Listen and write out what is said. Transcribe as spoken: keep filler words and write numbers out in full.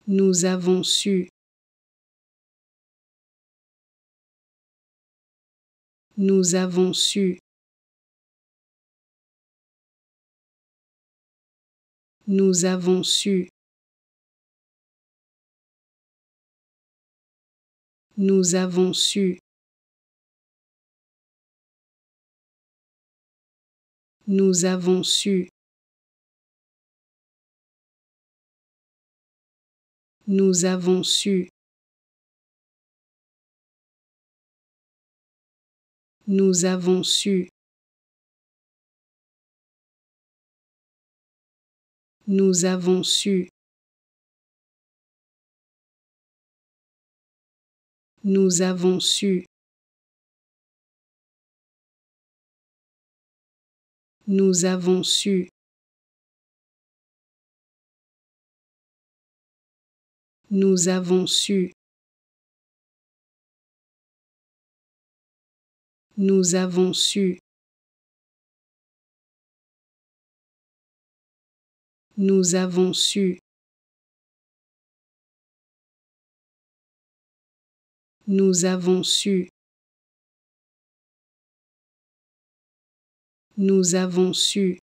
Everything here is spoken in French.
Nous avons su. Nous avons su. Nous avons su. Nous avons su. Nous avons su. Nous avons su. Nous avons su. Nous avons su. Nous avons su. Nous avons su. Nous avons su. Nous avons su. Nous avons su. Nous avons su. Nous avons su.